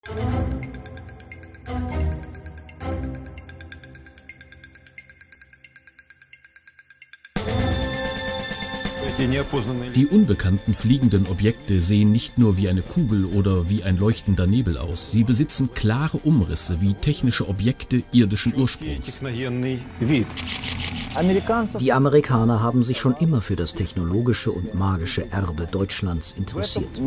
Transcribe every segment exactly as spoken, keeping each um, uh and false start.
Die unbekannten fliegenden Objekte sehen nicht nur wie eine Kugel oder wie ein leuchtender Nebel aus. Sie besitzen klare Umrisse wie technische Objekte irdischen Ursprungs. Die Amerikaner haben sich schon immer für das technologische und magische Erbe Deutschlands interessiert.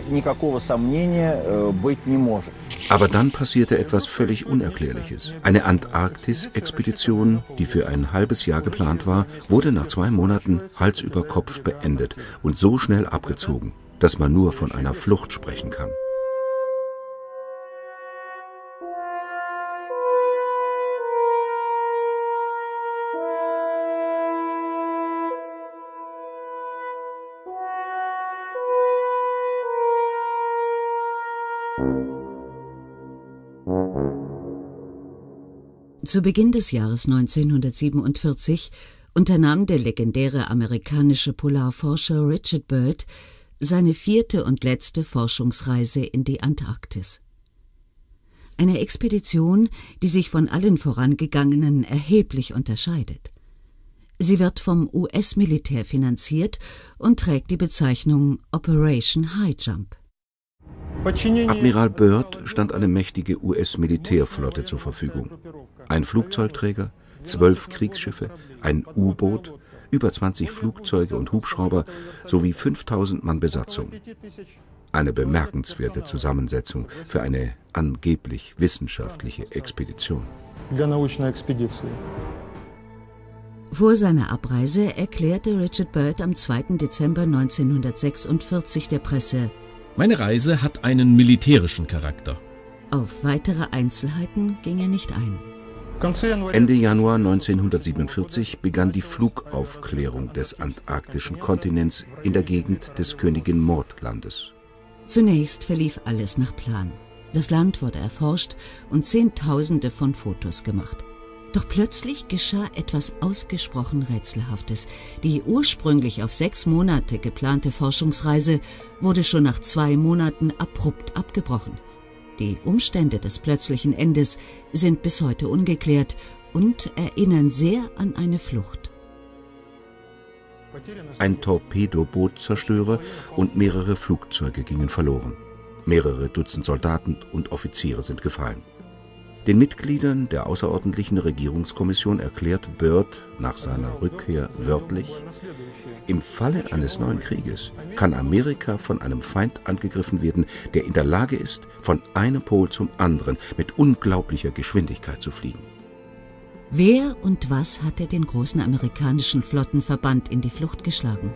Aber dann passierte etwas völlig Unerklärliches. Eine Antarktis-Expedition, die für ein halbes Jahr geplant war, wurde nach zwei Monaten Hals über Kopf beendet und so schnell abgezogen, dass man nur von einer Flucht sprechen kann. Zu Beginn des Jahres neunzehnhundertsiebenundvierzig unternahm der legendäre amerikanische Polarforscher Richard Byrd seine vierte und letzte Forschungsreise in die Antarktis. Eine Expedition, die sich von allen vorangegangenen erheblich unterscheidet. Sie wird vom U S-Militär finanziert und trägt die Bezeichnung Operation High Jump. Admiral Byrd stand eine mächtige U S-Militärflotte zur Verfügung. Ein Flugzeugträger, zwölf Kriegsschiffe, ein U-Boot, über zwanzig Flugzeuge und Hubschrauber sowie fünftausend Mann Besatzung. Eine bemerkenswerte Zusammensetzung für eine angeblich wissenschaftliche Expedition. Vor seiner Abreise erklärte Richard Byrd am zweiten Dezember neunzehnhundertsechsundvierzig der Presse: Meine Reise hat einen militärischen Charakter. Auf weitere Einzelheiten ging er nicht ein. Ende Januar neunzehnhundertsiebenundvierzig begann die Flugaufklärung des antarktischen Kontinents in der Gegend des Königin-Maud-Landes. Zunächst verlief alles nach Plan. Das Land wurde erforscht und Zehntausende von Fotos gemacht. Doch plötzlich geschah etwas ausgesprochen Rätselhaftes. Die ursprünglich auf sechs Monate geplante Forschungsreise wurde schon nach zwei Monaten abrupt abgebrochen. Die Umstände des plötzlichen Endes sind bis heute ungeklärt und erinnern sehr an eine Flucht. Ein Torpedobootzerstörer und mehrere Flugzeuge gingen verloren. Mehrere Dutzend Soldaten und Offiziere sind gefallen. Den Mitgliedern der außerordentlichen Regierungskommission erklärt Byrd nach seiner Rückkehr wörtlich: Im Falle eines neuen Krieges kann Amerika von einem Feind angegriffen werden, der in der Lage ist, von einem Pol zum anderen mit unglaublicher Geschwindigkeit zu fliegen. Wer und was hatte den großen amerikanischen Flottenverband in die Flucht geschlagen?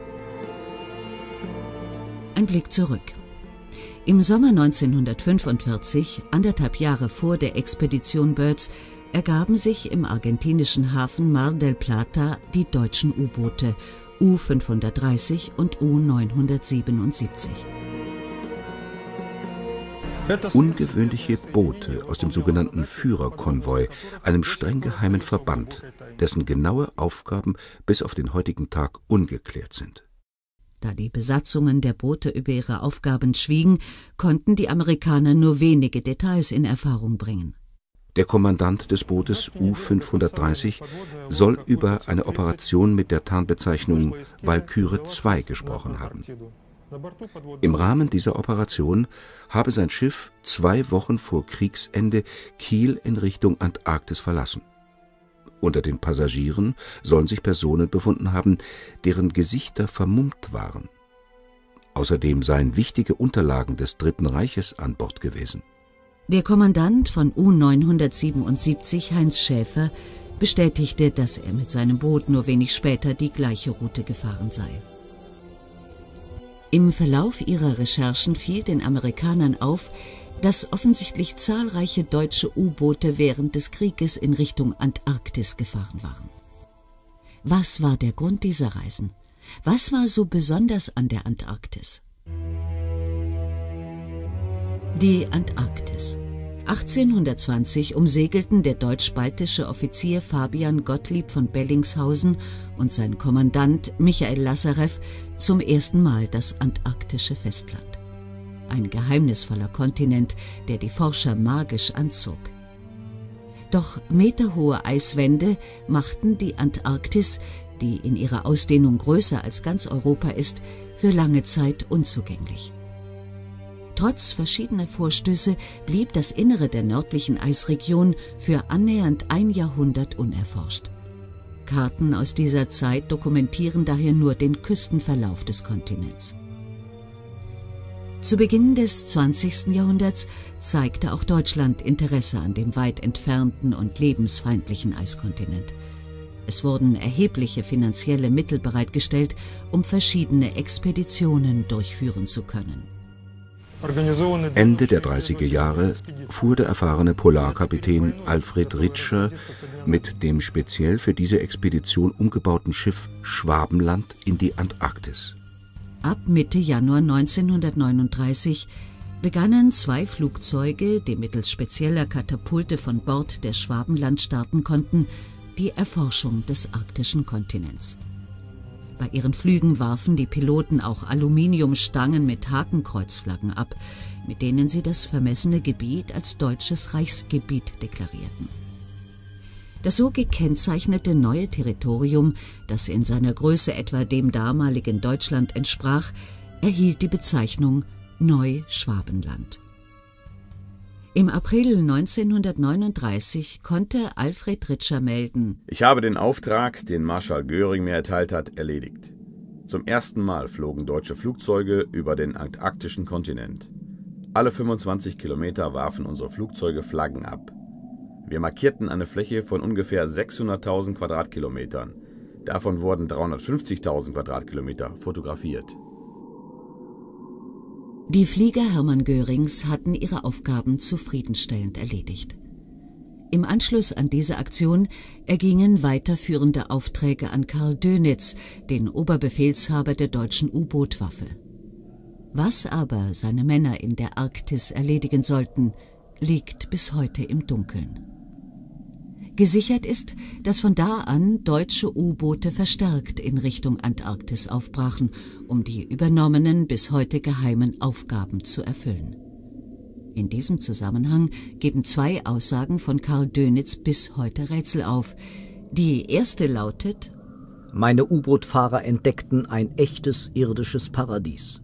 Ein Blick zurück. Im Sommer neunzehnhundertfünfundvierzig, anderthalb Jahre vor der Expedition Byrds, ergaben sich im argentinischen Hafen Mar del Plata die deutschen U-Boote U fünfhundertdreißig und U neunhundertsiebenundsiebzig. Ungewöhnliche Boote aus dem sogenannten Führerkonvoi, einem streng geheimen Verband, dessen genaue Aufgaben bis auf den heutigen Tag ungeklärt sind. Da die Besatzungen der Boote über ihre Aufgaben schwiegen, konnten die Amerikaner nur wenige Details in Erfahrung bringen. Der Kommandant des Bootes U fünfhundertdreißig soll über eine Operation mit der Tarnbezeichnung Walküre zwei gesprochen haben. Im Rahmen dieser Operation habe sein Schiff zwei Wochen vor Kriegsende Kiel in Richtung Antarktis verlassen. Unter den Passagieren sollen sich Personen befunden haben, deren Gesichter vermummt waren. Außerdem seien wichtige Unterlagen des Dritten Reiches an Bord gewesen. Der Kommandant von U neunhundertsiebenundsiebzig, Heinz Schäfer, bestätigte, dass er mit seinem Boot nur wenig später die gleiche Route gefahren sei. Im Verlauf ihrer Recherchen fiel den Amerikanern auf, dass offensichtlich zahlreiche deutsche U-Boote während des Krieges in Richtung Antarktis gefahren waren. Was war der Grund dieser Reisen? Was war so besonders an der Antarktis? Die Antarktis. achtzehnhundertzwanzig umsegelten der deutsch-baltische Offizier Fabian Gottlieb von Bellingshausen und sein Kommandant Michael Lassarew zum ersten Mal das antarktische Festland. ein geheimnisvoller Kontinent, der die Forscher magisch anzog. Doch meterhohe Eiswände machten die Antarktis, die in ihrer Ausdehnung größer als ganz Europa ist, für lange Zeit unzugänglich. Trotz verschiedener Vorstöße blieb das Innere der nördlichen Eisregion für annähernd ein Jahrhundert unerforscht. Karten aus dieser Zeit dokumentieren daher nur den Küstenverlauf des Kontinents. Zu Beginn des zwanzigsten Jahrhunderts zeigte auch Deutschland Interesse an dem weit entfernten und lebensfeindlichen Eiskontinent. Es wurden erhebliche finanzielle Mittel bereitgestellt, um verschiedene Expeditionen durchführen zu können. Ende der dreißiger Jahre fuhr der erfahrene Polarkapitän Alfred Ritscher mit dem speziell für diese Expedition umgebauten Schiff Schwabenland in die Antarktis. Ab Mitte Januar neunzehnhundertneununddreißig begannen zwei Flugzeuge, die mittels spezieller Katapulte von Bord der Schwabenland starten konnten, die Erforschung des arktischen Kontinents. Bei ihren Flügen warfen die Piloten auch Aluminiumstangen mit Hakenkreuzflaggen ab, mit denen sie das vermessene Gebiet als deutsches Reichsgebiet deklarierten. Das so gekennzeichnete neue Territorium, das in seiner Größe etwa dem damaligen Deutschland entsprach, erhielt die Bezeichnung Neuschwabenland. Im April neunzehnhundertneununddreißig konnte Alfred Ritscher melden: Ich habe den Auftrag, den Marschall Göring mir erteilt hat, erledigt. Zum ersten Mal flogen deutsche Flugzeuge über den antarktischen Kontinent. Alle fünfundzwanzig Kilometer warfen unsere Flugzeuge Flaggen ab. Wir markierten eine Fläche von ungefähr sechshunderttausend Quadratkilometern. Davon wurden dreihundertfünfzigtausend Quadratkilometer fotografiert. Die Flieger Hermann Görings hatten ihre Aufgaben zufriedenstellend erledigt. Im Anschluss an diese Aktion ergingen weiterführende Aufträge an Karl Dönitz, den Oberbefehlshaber der deutschen U-Boot-Waffe. Was aber seine Männer in der Arktis erledigen sollten, liegt bis heute im Dunkeln. Gesichert ist, dass von da an deutsche U-Boote verstärkt in Richtung Antarktis aufbrachen, um die übernommenen, bis heute geheimen Aufgaben zu erfüllen. In diesem Zusammenhang geben zwei Aussagen von Karl Dönitz bis heute Rätsel auf. Die erste lautet: Meine U-Boot-Fahrer entdeckten ein echtes irdisches Paradies.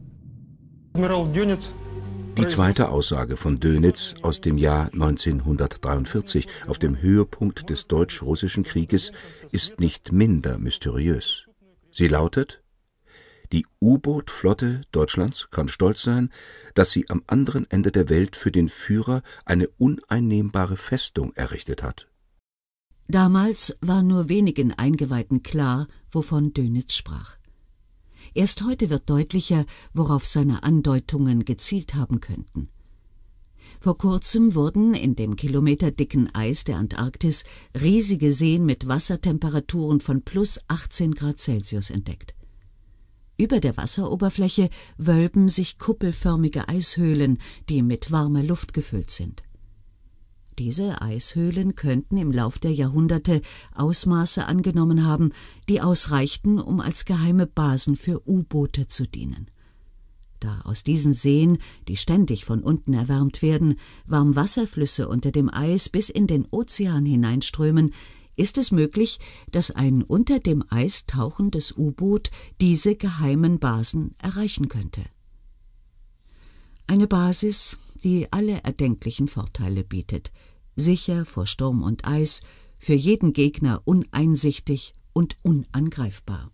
Die zweite Aussage von Dönitz aus dem Jahr neunzehnhundertdreiundvierzig, auf dem Höhepunkt des Deutsch-Russischen Krieges, ist nicht minder mysteriös. Sie lautet: Die U-Boot-Flotte Deutschlands kann stolz sein, dass sie am anderen Ende der Welt für den Führer eine uneinnehmbare Festung errichtet hat. Damals war nur wenigen Eingeweihten klar, wovon Dönitz sprach. Erst heute wird deutlicher, worauf seine Andeutungen gezielt haben könnten. Vor kurzem wurden in dem kilometerdicken Eis der Antarktis riesige Seen mit Wassertemperaturen von plus achtzehn Grad Celsius entdeckt. Über der Wasseroberfläche wölben sich kuppelförmige Eishöhlen, die mit warmer Luft gefüllt sind. Diese Eishöhlen könnten im Lauf der Jahrhunderte Ausmaße angenommen haben, die ausreichten, um als geheime Basen für U-Boote zu dienen. Da aus diesen Seen, die ständig von unten erwärmt werden, Warmwasserflüsse unter dem Eis bis in den Ozean hineinströmen, ist es möglich, dass ein unter dem Eis tauchendes U-Boot diese geheimen Basen erreichen könnte. Eine Basis, die alle erdenklichen Vorteile bietet: sicher vor Sturm und Eis, für jeden Gegner uneinsichtig und unangreifbar.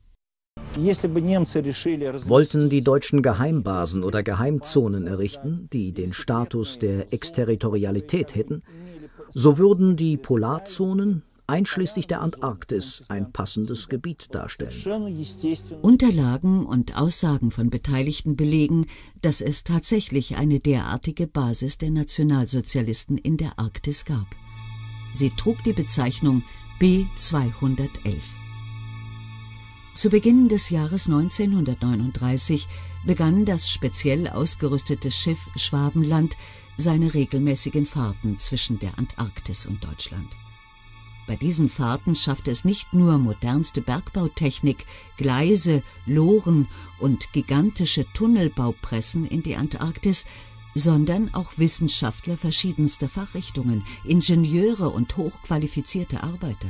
Wollten die Deutschen Geheimbasen oder Geheimzonen errichten, die den Status der Exterritorialität hätten, so würden die Polarzonen einschließlich der Antarktis ein passendes Gebiet darstellen. Unterlagen und Aussagen von Beteiligten belegen, dass es tatsächlich eine derartige Basis der Nationalsozialisten in der Arktis gab. Sie trug die Bezeichnung B zweihundertelf. Zu Beginn des Jahres neunzehnhundertneununddreißig begann das speziell ausgerüstete Schiff Schwabenland seine regelmäßigen Fahrten zwischen der Antarktis und Deutschland. Bei diesen Fahrten schaffte es nicht nur modernste Bergbautechnik, Gleise, Loren und gigantische Tunnelbaupressen in die Antarktis, sondern auch Wissenschaftler verschiedenster Fachrichtungen, Ingenieure und hochqualifizierte Arbeiter.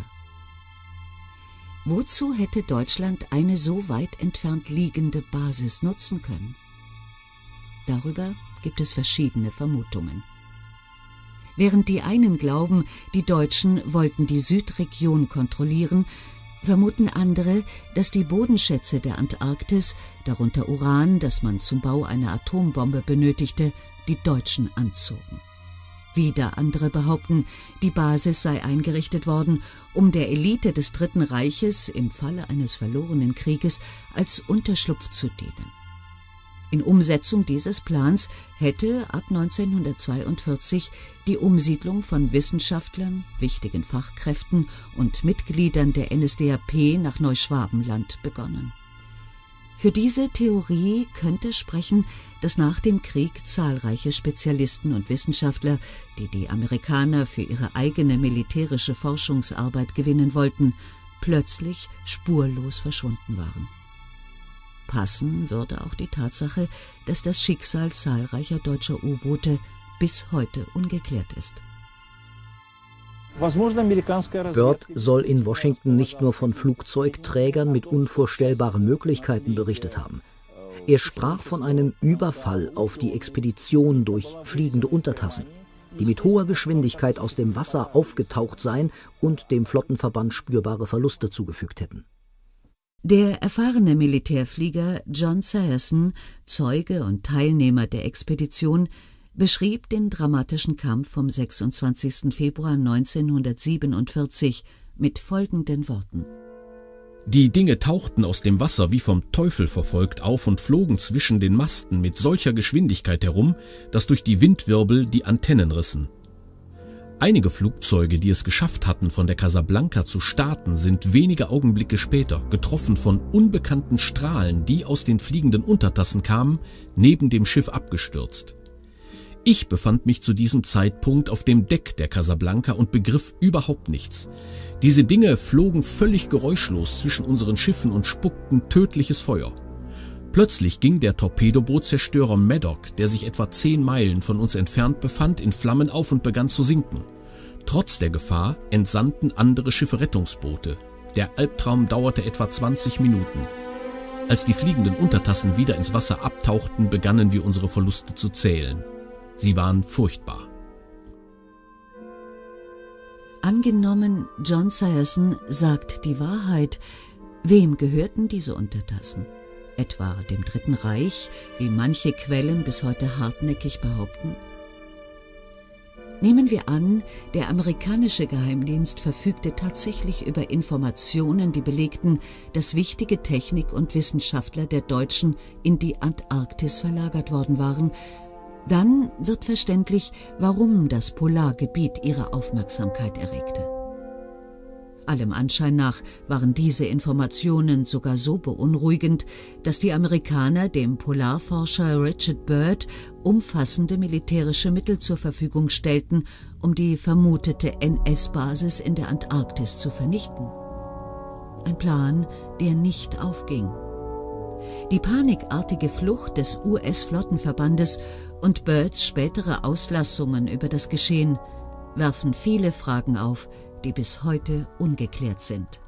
Wozu hätte Deutschland eine so weit entfernt liegende Basis nutzen können? Darüber gibt es verschiedene Vermutungen. Während die einen glauben, die Deutschen wollten die Südregion kontrollieren, vermuten andere, dass die Bodenschätze der Antarktis, darunter Uran, das man zum Bau einer Atombombe benötigte, die Deutschen anzogen. Wieder andere behaupten, die Basis sei eingerichtet worden, um der Elite des Dritten Reiches im Falle eines verlorenen Krieges als Unterschlupf zu dienen. In Umsetzung dieses Plans hätte ab neunzehnhundertzweiundvierzig die Umsiedlung von Wissenschaftlern, wichtigen Fachkräften und Mitgliedern der N S D A P nach Neuschwabenland begonnen. Für diese Theorie könnte sprechen, dass nach dem Krieg zahlreiche Spezialisten und Wissenschaftler, die die Amerikaner für ihre eigene militärische Forschungsarbeit gewinnen wollten, plötzlich spurlos verschwunden waren. Passen würde auch die Tatsache, dass das Schicksal zahlreicher deutscher U-Boote bis heute ungeklärt ist. Byrd soll in Washington nicht nur von Flugzeugträgern mit unvorstellbaren Möglichkeiten berichtet haben. Er sprach von einem Überfall auf die Expedition durch fliegende Untertassen, die mit hoher Geschwindigkeit aus dem Wasser aufgetaucht seien und dem Flottenverband spürbare Verluste zugefügt hätten. Der erfahrene Militärflieger John Sayerson, Zeuge und Teilnehmer der Expedition, beschrieb den dramatischen Kampf vom sechsundzwanzigsten Februar neunzehnhundertsiebenundvierzig mit folgenden Worten: Die Dinge tauchten aus dem Wasser wie vom Teufel verfolgt auf und flogen zwischen den Masten mit solcher Geschwindigkeit herum, dass durch die Windwirbel die Antennen rissen. Einige Flugzeuge, die es geschafft hatten, von der Casablanca zu starten, sind wenige Augenblicke später, getroffen von unbekannten Strahlen, die aus den fliegenden Untertassen kamen, neben dem Schiff abgestürzt. Ich befand mich zu diesem Zeitpunkt auf dem Deck der Casablanca und begriff überhaupt nichts. Diese Dinge flogen völlig geräuschlos zwischen unseren Schiffen und spuckten tödliches Feuer. Plötzlich ging der Torpedobootzerstörer Maddock, der sich etwa zehn Meilen von uns entfernt befand, in Flammen auf und begann zu sinken. Trotz der Gefahr entsandten andere Schiffe Rettungsboote. Der Albtraum dauerte etwa zwanzig Minuten. Als die fliegenden Untertassen wieder ins Wasser abtauchten, begannen wir unsere Verluste zu zählen. Sie waren furchtbar. Angenommen, John Sayerson sagt die Wahrheit. Wem gehörten diese Untertassen? Etwa dem Dritten Reich, wie manche Quellen bis heute hartnäckig behaupten? Nehmen wir an, der amerikanische Geheimdienst verfügte tatsächlich über Informationen, die belegten, dass wichtige Technik und Wissenschaftler der Deutschen in die Antarktis verlagert worden waren. Dann wird verständlich, warum das Polargebiet ihre Aufmerksamkeit erregte. Allem Anschein nach waren diese Informationen sogar so beunruhigend, dass die Amerikaner dem Polarforscher Richard Byrd umfassende militärische Mittel zur Verfügung stellten, um die vermutete N S-Basis in der Antarktis zu vernichten. Ein Plan, der nicht aufging. Die panikartige Flucht des U S-Flottenverbandes und Byrds spätere Auslassungen über das Geschehen werfen viele Fragen auf, die bis heute ungeklärt sind.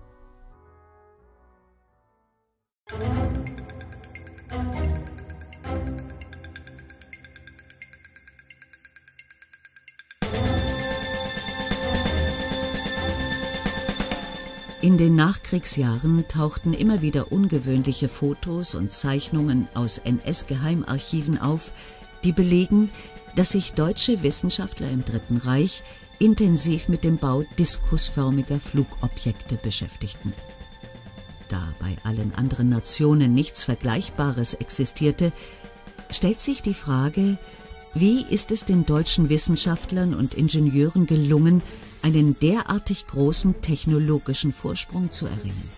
In den Nachkriegsjahren tauchten immer wieder ungewöhnliche Fotos und Zeichnungen aus N S-Geheimarchiven auf, die belegen, dass sich deutsche Wissenschaftler im Dritten Reich intensiv mit dem Bau diskusförmiger Flugobjekte beschäftigten. Da bei allen anderen Nationen nichts Vergleichbares existierte, stellt sich die Frage, wie ist es den deutschen Wissenschaftlern und Ingenieuren gelungen, einen derartig großen technologischen Vorsprung zu erringen?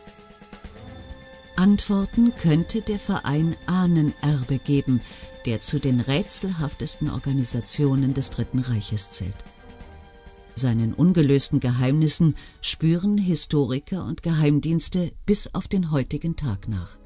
Antworten könnte der Verein Ahnenerbe geben, der zu den rätselhaftesten Organisationen des Dritten Reiches zählt. Seinen ungelösten Geheimnissen spüren Historiker und Geheimdienste bis auf den heutigen Tag nach.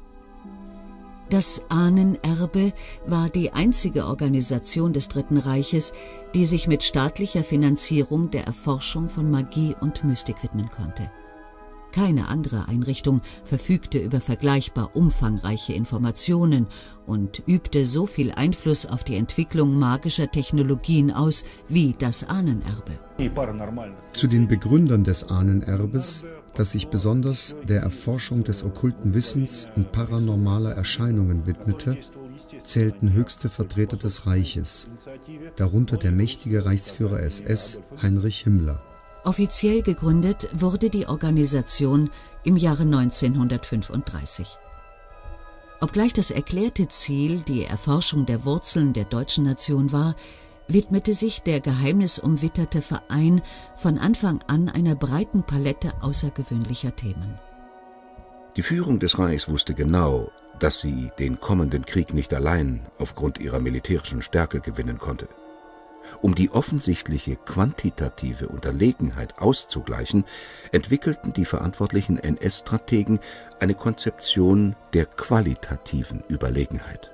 Das Ahnenerbe war die einzige Organisation des Dritten Reiches, die sich mit staatlicher Finanzierung der Erforschung von Magie und Mystik widmen konnte. Keine andere Einrichtung verfügte über vergleichbar umfangreiche Informationen und übte so viel Einfluss auf die Entwicklung magischer Technologien aus wie das Ahnenerbe. Zu den Begründern des Ahnenerbes, das sich besonders der Erforschung des okkulten Wissens und paranormaler Erscheinungen widmete, zählten höchste Vertreter des Reiches, darunter der mächtige Reichsführer S S Heinrich Himmler. Offiziell gegründet wurde die Organisation im Jahre neunzehnhundertfünfunddreißig. Obgleich das erklärte Ziel die Erforschung der Wurzeln der deutschen Nation war, widmete sich der geheimnisumwitterte Verein von Anfang an einer breiten Palette außergewöhnlicher Themen. Die Führung des Reichs wusste genau, dass sie den kommenden Krieg nicht allein aufgrund ihrer militärischen Stärke gewinnen konnte. Um die offensichtliche quantitative Unterlegenheit auszugleichen, entwickelten die verantwortlichen N S-Strategen eine Konzeption der qualitativen Überlegenheit.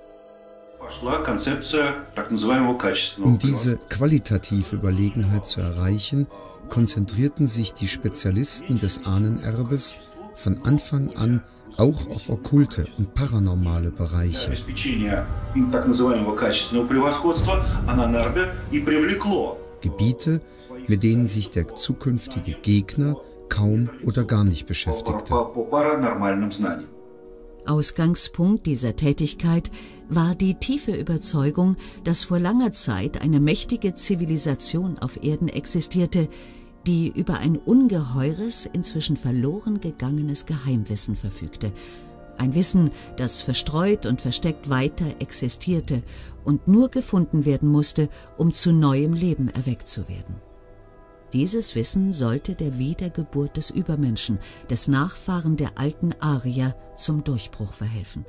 Um diese qualitative Überlegenheit zu erreichen, konzentrierten sich die Spezialisten des Ahnenerbes von Anfang an auch auf okkulte und paranormale Bereiche. Gebiete, mit denen sich der zukünftige Gegner kaum oder gar nicht beschäftigte. Ausgangspunkt dieser Tätigkeit war die tiefe Überzeugung, dass vor langer Zeit eine mächtige Zivilisation auf Erden existierte, die über ein ungeheures, inzwischen verloren gegangenes Geheimwissen verfügte. Ein Wissen, das verstreut und versteckt weiter existierte und nur gefunden werden musste, um zu neuem Leben erweckt zu werden. Dieses Wissen sollte der Wiedergeburt des Übermenschen, des Nachfahren der alten Arier, zum Durchbruch verhelfen.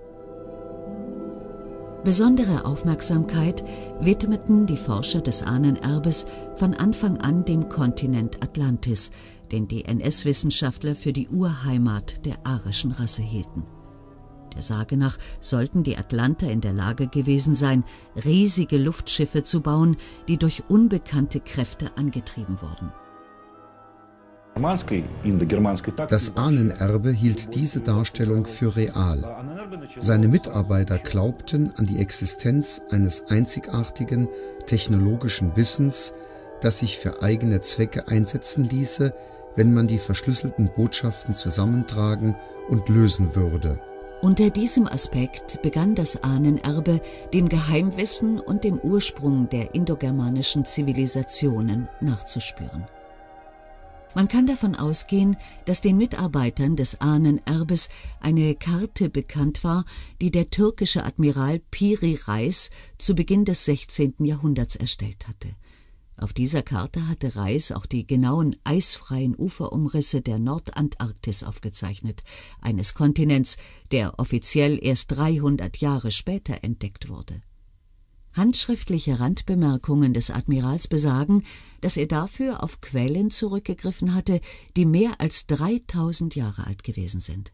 Besondere Aufmerksamkeit widmeten die Forscher des Ahnenerbes von Anfang an dem Kontinent Atlantis, den die N S-Wissenschaftler für die Urheimat der arischen Rasse hielten. Der Sage nach sollten die Atlanter in der Lage gewesen sein, riesige Luftschiffe zu bauen, die durch unbekannte Kräfte angetrieben wurden. Das Ahnenerbe hielt diese Darstellung für real. Seine Mitarbeiter glaubten an die Existenz eines einzigartigen technologischen Wissens, das sich für eigene Zwecke einsetzen ließe, wenn man die verschlüsselten Botschaften zusammentragen und lösen würde. Unter diesem Aspekt begann das Ahnenerbe dem Geheimwissen und dem Ursprung der indogermanischen Zivilisationen nachzuspüren. Man kann davon ausgehen, dass den Mitarbeitern des Ahnenerbes eine Karte bekannt war, die der türkische Admiral Piri Reis zu Beginn des sechzehnten Jahrhunderts erstellt hatte. Auf dieser Karte hatte Reis auch die genauen eisfreien Uferumrisse der Nordantarktis aufgezeichnet, eines Kontinents, der offiziell erst dreihundert Jahre später entdeckt wurde. Handschriftliche Randbemerkungen des Admirals besagen, dass er dafür auf Quellen zurückgegriffen hatte, die mehr als dreitausend Jahre alt gewesen sind.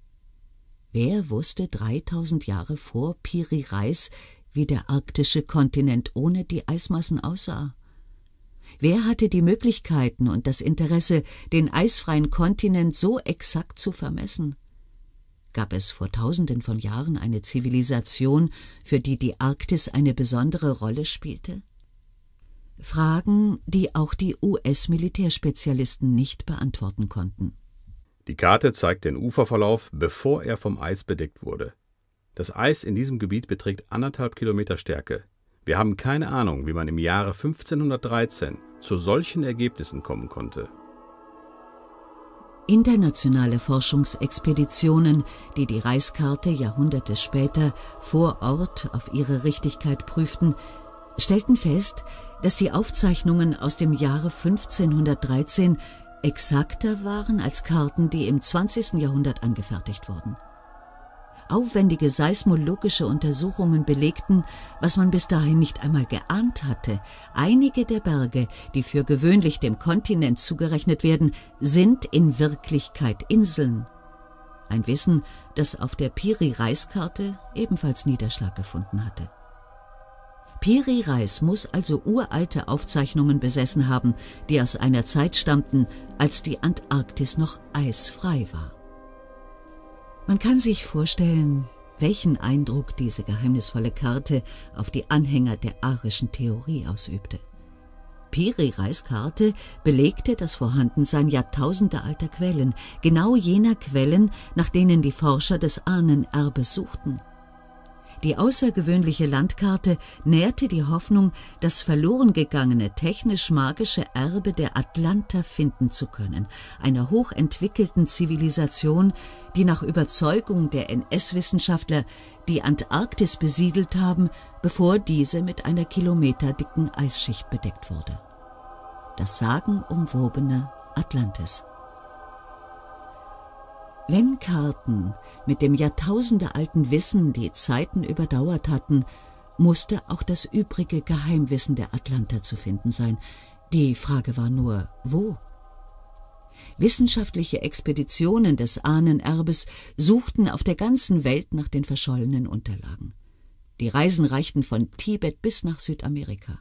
Wer wusste dreitausend Jahre vor Piri Reis, wie der arktische Kontinent ohne die Eismassen aussah? Wer hatte die Möglichkeiten und das Interesse, den eisfreien Kontinent so exakt zu vermessen? Gab es vor Tausenden von Jahren eine Zivilisation, für die die Arktis eine besondere Rolle spielte? Fragen, die auch die U S-Militärspezialisten nicht beantworten konnten. Die Karte zeigt den Uferverlauf, bevor er vom Eis bedeckt wurde. Das Eis in diesem Gebiet beträgt anderthalb Kilometer Stärke. Wir haben keine Ahnung, wie man im Jahre fünfzehnhundertdreizehn zu solchen Ergebnissen kommen konnte. Internationale Forschungsexpeditionen, die die Reiskarte Jahrhunderte später vor Ort auf ihre Richtigkeit prüften, stellten fest, dass die Aufzeichnungen aus dem Jahre fünfzehnhundertdreizehn exakter waren als Karten, die im zwanzigsten Jahrhundert angefertigt wurden. Aufwendige seismologische Untersuchungen belegten, was man bis dahin nicht einmal geahnt hatte. Einige der Berge, die für gewöhnlich dem Kontinent zugerechnet werden, sind in Wirklichkeit Inseln. Ein Wissen, das auf der Piri-Reis-Karte ebenfalls Niederschlag gefunden hatte. Piri Reis muss also uralte Aufzeichnungen besessen haben, die aus einer Zeit stammten, als die Antarktis noch eisfrei war. Man kann sich vorstellen, welchen Eindruck diese geheimnisvolle Karte auf die Anhänger der arischen Theorie ausübte. Piri Reis Karte belegte das Vorhandensein jahrtausendealter Quellen, genau jener Quellen, nach denen die Forscher des Ahnenerbes suchten. Die außergewöhnliche Landkarte nährte die Hoffnung, das verloren gegangene technisch-magische Erbe der Atlanter finden zu können, einer hochentwickelten Zivilisation, die nach Überzeugung der N S-Wissenschaftler die Antarktis besiedelt haben, bevor diese mit einer kilometerdicken Eisschicht bedeckt wurde. Das sagenumwobene Atlantis. Wenn Karten mit dem jahrtausendealten Wissen die Zeiten überdauert hatten, musste auch das übrige Geheimwissen der Atlanter zu finden sein. Die Frage war nur, wo? Wissenschaftliche Expeditionen des Ahnenerbes suchten auf der ganzen Welt nach den verschollenen Unterlagen. Die Reisen reichten von Tibet bis nach Südamerika.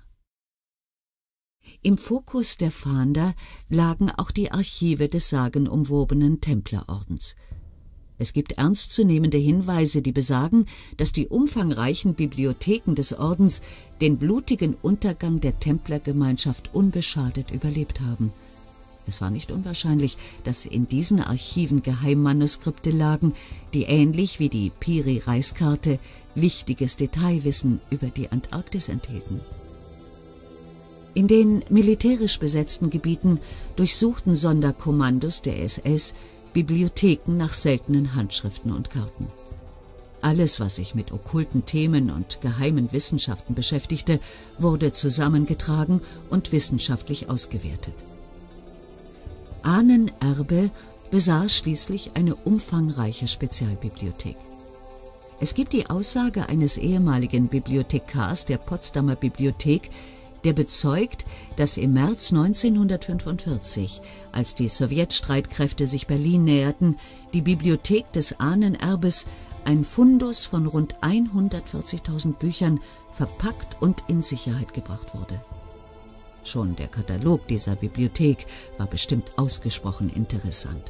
Im Fokus der Fahnder lagen auch die Archive des sagenumwobenen Templerordens. Es gibt ernstzunehmende Hinweise, die besagen, dass die umfangreichen Bibliotheken des Ordens den blutigen Untergang der Templergemeinschaft unbeschadet überlebt haben. Es war nicht unwahrscheinlich, dass in diesen Archiven Geheimmanuskripte lagen, die ähnlich wie die Piri-Reis-Karte wichtiges Detailwissen über die Antarktis enthielten. In den militärisch besetzten Gebieten durchsuchten Sonderkommandos der S S Bibliotheken nach seltenen Handschriften und Karten. Alles, was sich mit okkulten Themen und geheimen Wissenschaften beschäftigte, wurde zusammengetragen und wissenschaftlich ausgewertet. Ahnenerbe besaß schließlich eine umfangreiche Spezialbibliothek. Es gibt die Aussage eines ehemaligen Bibliothekars der Potsdamer Bibliothek, der bezeugt, dass im März neunzehnhundertfünfundvierzig, als die Sowjetstreitkräfte sich Berlin näherten, die Bibliothek des Ahnenerbes ein Fundus von rund hundertvierzigtausend Büchern verpackt und in Sicherheit gebracht wurde. Schon der Katalog dieser Bibliothek war bestimmt ausgesprochen interessant.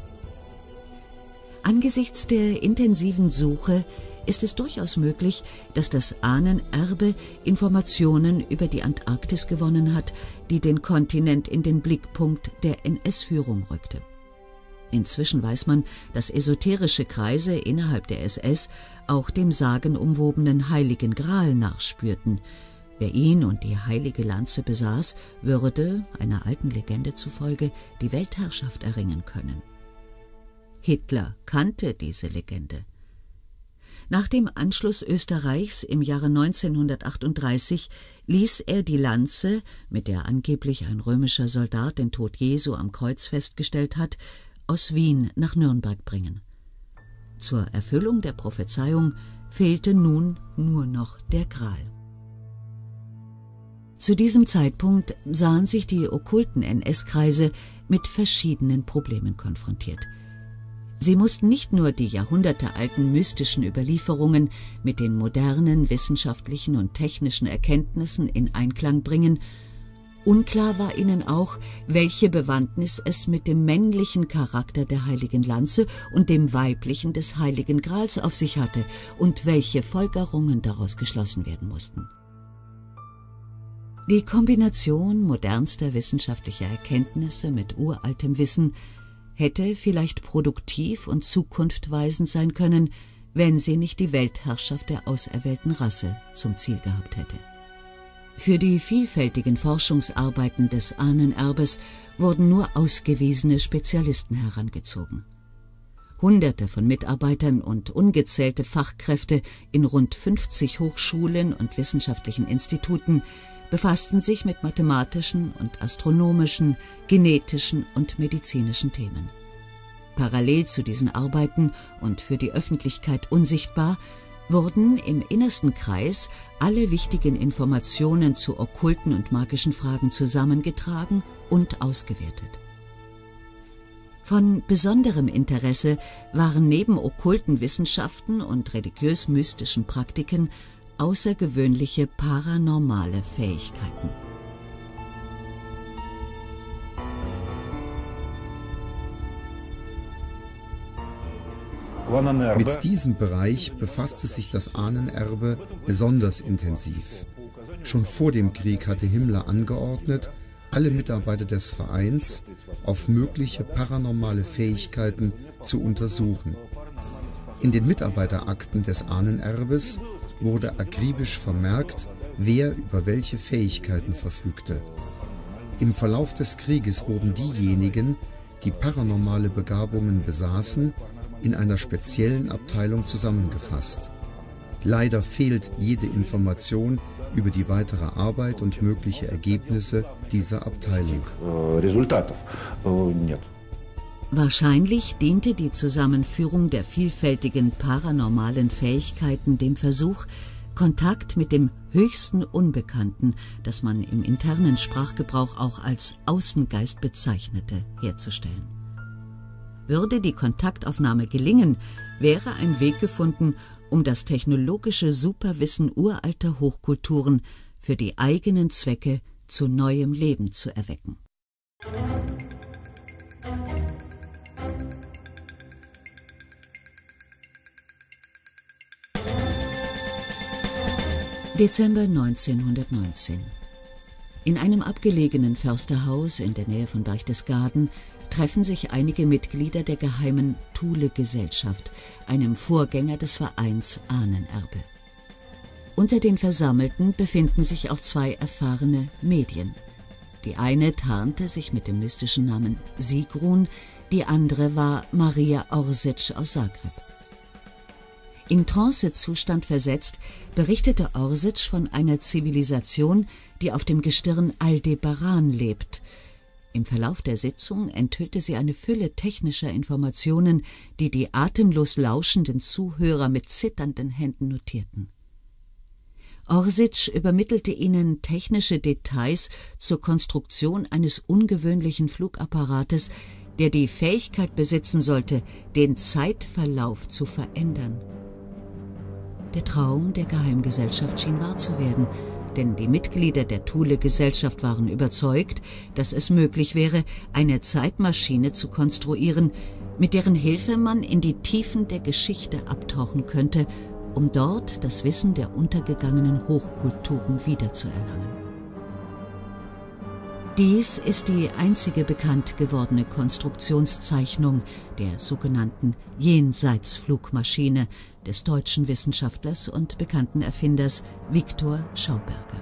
Angesichts der intensiven Suche ist es durchaus möglich, dass das Ahnenerbe Informationen über die Antarktis gewonnen hat, die den Kontinent in den Blickpunkt der N S-Führung rückte. Inzwischen weiß man, dass esoterische Kreise innerhalb der S S auch dem sagenumwobenen Heiligen Gral nachspürten. Wer ihn und die heilige Lanze besaß, würde, einer alten Legende zufolge, die Weltherrschaft erringen können. Hitler kannte diese Legende. Nach dem Anschluss Österreichs im Jahre neunzehnhundertachtunddreißig ließ er die Lanze, mit der angeblich ein römischer Soldat den Tod Jesu am Kreuz festgestellt hat, aus Wien nach Nürnberg bringen. Zur Erfüllung der Prophezeiung fehlte nun nur noch der Gral. Zu diesem Zeitpunkt sahen sich die okkulten N S-Kreise mit verschiedenen Problemen konfrontiert. Sie mussten nicht nur die jahrhundertealten mystischen Überlieferungen mit den modernen wissenschaftlichen und technischen Erkenntnissen in Einklang bringen, unklar war ihnen auch, welche Bewandtnis es mit dem männlichen Charakter der Heiligen Lanze und dem weiblichen des Heiligen Grals auf sich hatte und welche Folgerungen daraus geschlossen werden mussten. Die Kombination modernster wissenschaftlicher Erkenntnisse mit uraltem Wissen hätte vielleicht produktiv und zukunftweisend sein können, wenn sie nicht die Weltherrschaft der auserwählten Rasse zum Ziel gehabt hätte. Für die vielfältigen Forschungsarbeiten des Ahnenerbes wurden nur ausgewiesene Spezialisten herangezogen. Hunderte von Mitarbeitern und ungezählte Fachkräfte in rund fünfzig Hochschulen und wissenschaftlichen Instituten befassten sich mit mathematischen und astronomischen, genetischen und medizinischen Themen. Parallel zu diesen Arbeiten und für die Öffentlichkeit unsichtbar, wurden im innersten Kreis alle wichtigen Informationen zu okkulten und magischen Fragen zusammengetragen und ausgewertet. Von besonderem Interesse waren neben okkulten Wissenschaften und religiös-mystischen Praktiken außergewöhnliche paranormale Fähigkeiten. Mit diesem Bereich befasste sich das Ahnenerbe besonders intensiv. Schon vor dem Krieg hatte Himmler angeordnet, alle Mitarbeiter des Vereins auf mögliche paranormale Fähigkeiten zu untersuchen. In den Mitarbeiterakten des Ahnenerbes wurde akribisch vermerkt, wer über welche Fähigkeiten verfügte. Im Verlauf des Krieges wurden diejenigen, die paranormale Begabungen besaßen, in einer speziellen Abteilung zusammengefasst. Leider fehlt jede Information über die weitere Arbeit und mögliche Ergebnisse dieser Abteilung. Wahrscheinlich diente die Zusammenführung der vielfältigen paranormalen Fähigkeiten dem Versuch, Kontakt mit dem höchsten Unbekannten, das man im internen Sprachgebrauch auch als Außengeist bezeichnete, herzustellen. Würde die Kontaktaufnahme gelingen, wäre ein Weg gefunden, um das technologische Superwissen uralter Hochkulturen für die eigenen Zwecke zu neuem Leben zu erwecken. Dezember neunzehnhundertneunzehn. In einem abgelegenen Försterhaus in der Nähe von Berchtesgaden treffen sich einige Mitglieder der geheimen Thule-Gesellschaft, einem Vorgänger des Vereins Ahnenerbe. Unter den Versammelten befinden sich auch zwei erfahrene Medien. Die eine tarnte sich mit dem mystischen Namen Sigrun, die andere war Maria Orsic aus Zagreb. In Trancezustand versetzt, berichtete Orsic von einer Zivilisation, die auf dem Gestirn Aldebaran lebt. Im Verlauf der Sitzung enthüllte sie eine Fülle technischer Informationen, die die atemlos lauschenden Zuhörer mit zitternden Händen notierten. Orsic übermittelte ihnen technische Details zur Konstruktion eines ungewöhnlichen Flugapparates, der die Fähigkeit besitzen sollte, den Zeitverlauf zu verändern. Der Traum der Geheimgesellschaft schien wahr zu werden, denn die Mitglieder der Thule-Gesellschaft waren überzeugt, dass es möglich wäre, eine Zeitmaschine zu konstruieren, mit deren Hilfe man in die Tiefen der Geschichte abtauchen könnte, um dort das Wissen der untergegangenen Hochkulturen wiederzuerlangen. Dies ist die einzige bekannt gewordene Konstruktionszeichnung der sogenannten Jenseitsflugmaschine des deutschen Wissenschaftlers und bekannten Erfinders Viktor Schauberger.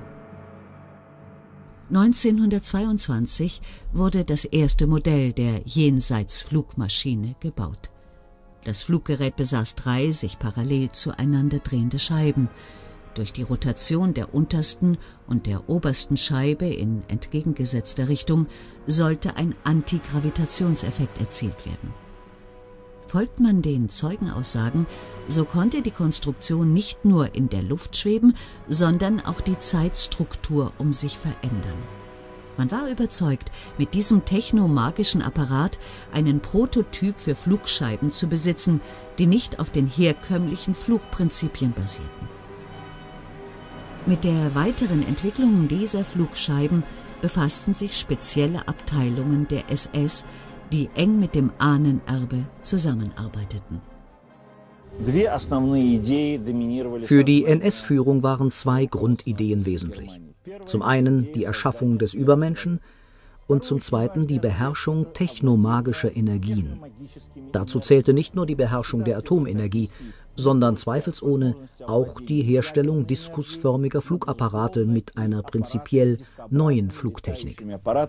neunzehnhundertzweiundzwanzig wurde das erste Modell der Jenseitsflugmaschine gebaut. Das Fluggerät besaß drei sich parallel zueinander drehende Scheiben. Durch die Rotation der untersten und der obersten Scheibe in entgegengesetzter Richtung sollte ein Antigravitationseffekt erzielt werden. Folgt man den Zeugenaussagen, so konnte die Konstruktion nicht nur in der Luft schweben, sondern auch die Zeitstruktur um sich verändern. Man war überzeugt, mit diesem technomagischen Apparat einen Prototyp für Flugscheiben zu besitzen, die nicht auf den herkömmlichen Flugprinzipien basierten. Mit der weiteren Entwicklung dieser Flugscheiben befassten sich spezielle Abteilungen der S S, die eng mit dem Ahnenerbe zusammenarbeiteten. Für die N S-Führung waren zwei Grundideen wesentlich. Zum einen die Erschaffung des Übermenschen und zum zweiten die Beherrschung technomagischer Energien. Dazu zählte nicht nur die Beherrschung der Atomenergie, sondern zweifelsohne auch die Herstellung diskusförmiger Flugapparate mit einer prinzipiell neuen Flugtechnik.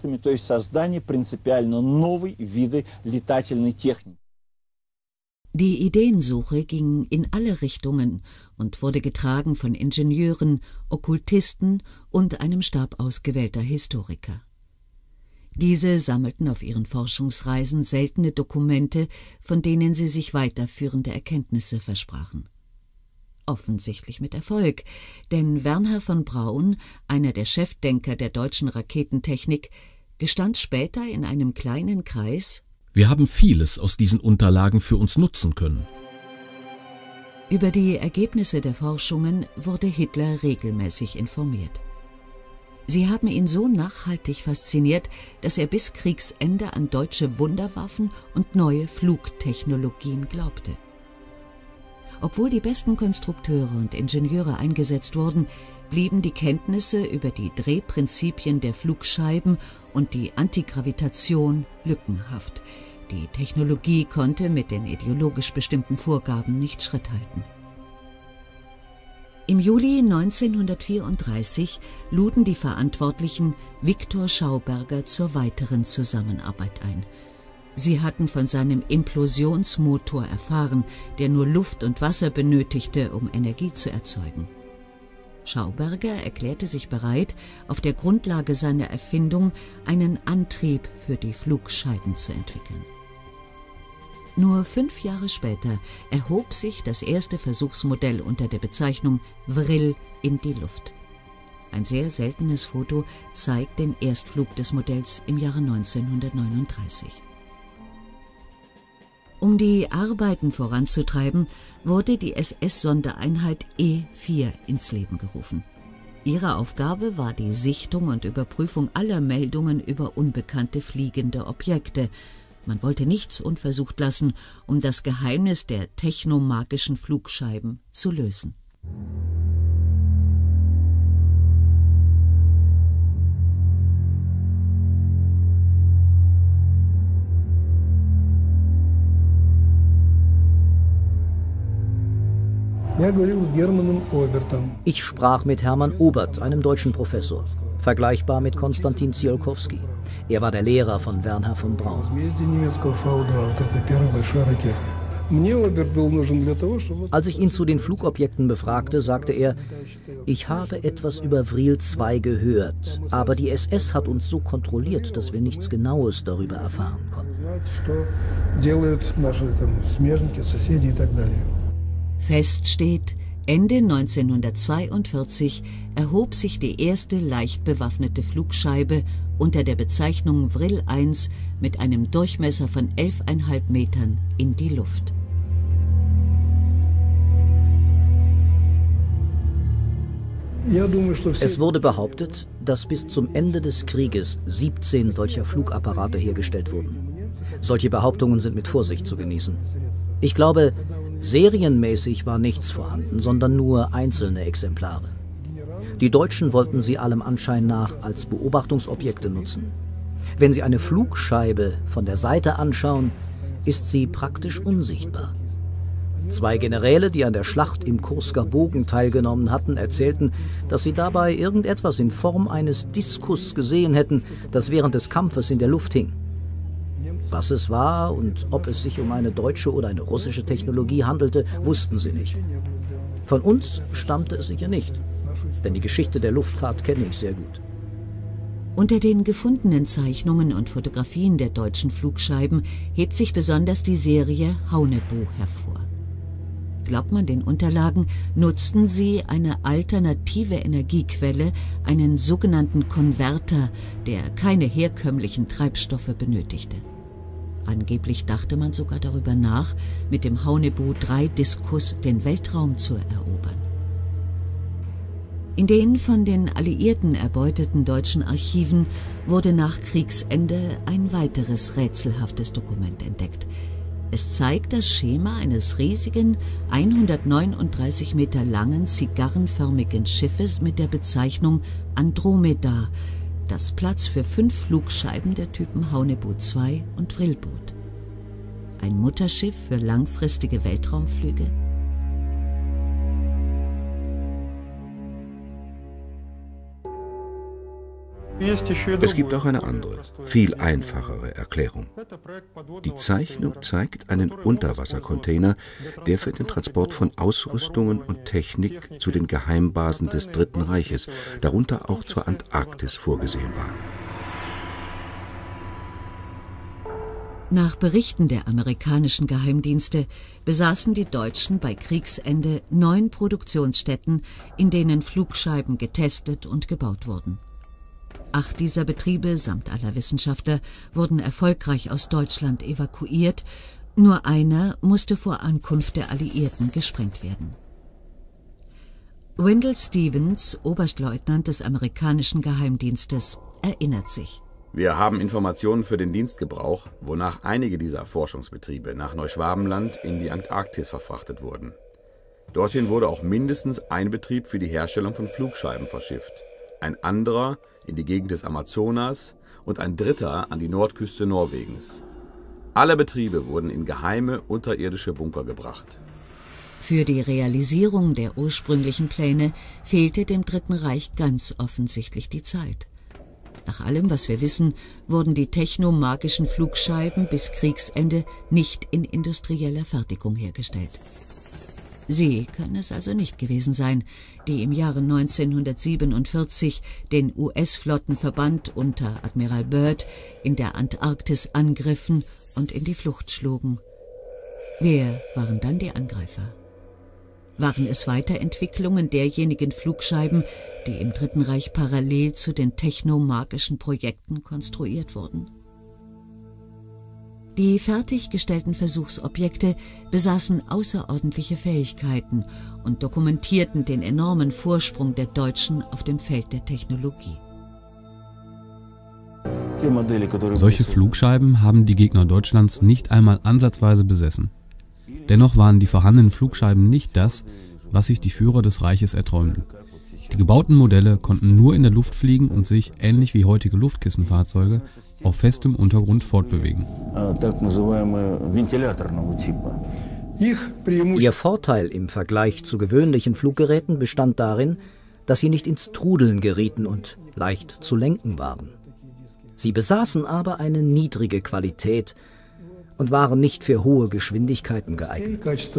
Die Ideensuche ging in alle Richtungen und wurde getragen von Ingenieuren, Okkultisten und einem Stab ausgewählter Historiker. Diese sammelten auf ihren Forschungsreisen seltene Dokumente, von denen sie sich weiterführende Erkenntnisse versprachen. Offensichtlich mit Erfolg, denn Wernher von Braun, einer der Chefdenker der deutschen Raketentechnik, gestand später in einem kleinen Kreis: Wir haben vieles aus diesen Unterlagen für uns nutzen können. Über die Ergebnisse der Forschungen wurde Hitler regelmäßig informiert. Sie haben ihn so nachhaltig fasziniert, dass er bis Kriegsende an deutsche Wunderwaffen und neue Flugtechnologien glaubte. Obwohl die besten Konstrukteure und Ingenieure eingesetzt wurden, blieben die Kenntnisse über die Drehprinzipien der Flugscheiben und die Antigravitation lückenhaft. Die Technologie konnte mit den ideologisch bestimmten Vorgaben nicht Schritt halten. Im Juli neunzehnhundertvierunddreißig luden die Verantwortlichen Viktor Schauberger zur weiteren Zusammenarbeit ein. Sie hatten von seinem Implosionsmotor erfahren, der nur Luft und Wasser benötigte, um Energie zu erzeugen. Schauberger erklärte sich bereit, auf der Grundlage seiner Erfindung einen Antrieb für die Flugscheiben zu entwickeln. Nur fünf Jahre später erhob sich das erste Versuchsmodell unter der Bezeichnung Vril in die Luft. Ein sehr seltenes Foto zeigt den Erstflug des Modells im Jahre neunzehnhundertneununddreißig. Um die Arbeiten voranzutreiben, wurde die S S-Sondereinheit E vier ins Leben gerufen. Ihre Aufgabe war die Sichtung und Überprüfung aller Meldungen über unbekannte fliegende Objekte. Man wollte nichts unversucht lassen, um das Geheimnis der technomagischen Flugscheiben zu lösen. Ich sprach mit Hermann Obert, einem deutschen Professor, vergleichbar mit Konstantin Tsiolkovsky. Er war der Lehrer von Wernher von Braun. Als ich ihn zu den Flugobjekten befragte, sagte er: Ich habe etwas über Vril zwei gehört, aber die S S hat uns so kontrolliert, dass wir nichts Genaues darüber erfahren konnten. Fest steht, Ende neunzehnhundertzweiundvierzig erhob sich die erste leicht bewaffnete Flugscheibe unter der Bezeichnung Vril eins mit einem Durchmesser von elf Komma fünf Metern in die Luft. Es wurde behauptet, dass bis zum Ende des Krieges siebzehn solcher Flugapparate hergestellt wurden. Solche Behauptungen sind mit Vorsicht zu genießen. Ich glaube, serienmäßig war nichts vorhanden, sondern nur einzelne Exemplare. Die Deutschen wollten sie allem Anschein nach als Beobachtungsobjekte nutzen. Wenn Sie eine Flugscheibe von der Seite anschauen, ist sie praktisch unsichtbar. Zwei Generäle, die an der Schlacht im Kursker Bogen teilgenommen hatten, erzählten, dass sie dabei irgendetwas in Form eines Diskus gesehen hätten, das während des Kampfes in der Luft hing. Was es war und ob es sich um eine deutsche oder eine russische Technologie handelte, wussten sie nicht. Von uns stammte es sicher nicht, denn die Geschichte der Luftfahrt kenne ich sehr gut. Unter den gefundenen Zeichnungen und Fotografien der deutschen Flugscheiben hebt sich besonders die Serie Haunebu hervor. Glaubt man den Unterlagen, nutzten sie eine alternative Energiequelle, einen sogenannten Konverter, der keine herkömmlichen Treibstoffe benötigte. Angeblich dachte man sogar darüber nach, mit dem Haunebu drei Diskus den Weltraum zu erobern. In den von den Alliierten erbeuteten deutschen Archiven wurde nach Kriegsende ein weiteres rätselhaftes Dokument entdeckt. Es zeigt das Schema eines riesigen, hundertneununddreißig Meter langen, zigarrenförmigen Schiffes mit der Bezeichnung Andromeda, das Platz für fünf Flugscheiben der Typen Haunebu zwei und Vril bot. Ein Mutterschiff für langfristige Weltraumflüge? Es gibt auch eine andere, viel einfachere Erklärung. Die Zeichnung zeigt einen Unterwassercontainer, der für den Transport von Ausrüstungen und Technik zu den Geheimbasen des Dritten Reiches, darunter auch zur Antarktis, vorgesehen war. Nach Berichten der amerikanischen Geheimdienste besaßen die Deutschen bei Kriegsende neun Produktionsstätten, in denen Flugscheiben getestet und gebaut wurden. Acht dieser Betriebe samt aller Wissenschaftler wurden erfolgreich aus Deutschland evakuiert, nur einer musste vor Ankunft der Alliierten gesprengt werden. Wendell Stevens, Oberstleutnant des amerikanischen Geheimdienstes, erinnert sich. Wir haben Informationen für den Dienstgebrauch, wonach einige dieser Forschungsbetriebe nach Neuschwabenland in die Antarktis verfrachtet wurden. Dorthin wurde auch mindestens ein Betrieb für die Herstellung von Flugscheiben verschifft, ein anderer in die Gegend des Amazonas und ein dritter an die Nordküste Norwegens. Alle Betriebe wurden in geheime unterirdische Bunker gebracht. Für die Realisierung der ursprünglichen Pläne fehlte dem Dritten Reich ganz offensichtlich die Zeit. Nach allem, was wir wissen, wurden die technomagischen Flugscheiben bis Kriegsende nicht in industrieller Fertigung hergestellt. Sie können es also nicht gewesen sein, die im Jahre neunzehnhundertsiebenundvierzig den U S-Flottenverband unter Admiral Byrd in der Antarktis angriffen und in die Flucht schlugen. Wer waren dann die Angreifer? Waren es Weiterentwicklungen derjenigen Flugscheiben, die im Dritten Reich parallel zu den technomagischen Projekten konstruiert wurden? Die fertiggestellten Versuchsobjekte besaßen außerordentliche Fähigkeiten und dokumentierten den enormen Vorsprung der Deutschen auf dem Feld der Technologie. Solche Flugscheiben haben die Gegner Deutschlands nicht einmal ansatzweise besessen. Dennoch waren die vorhandenen Flugscheiben nicht das, was sich die Führer des Reiches erträumten. Die gebauten Modelle konnten nur in der Luft fliegen und sich, ähnlich wie heutige Luftkissenfahrzeuge, auf festem Untergrund fortbewegen. Ihr Vorteil im Vergleich zu gewöhnlichen Fluggeräten bestand darin, dass sie nicht ins Trudeln gerieten und leicht zu lenken waren. Sie besaßen aber eine niedrige Qualität und waren nicht für hohe Geschwindigkeiten geeignet.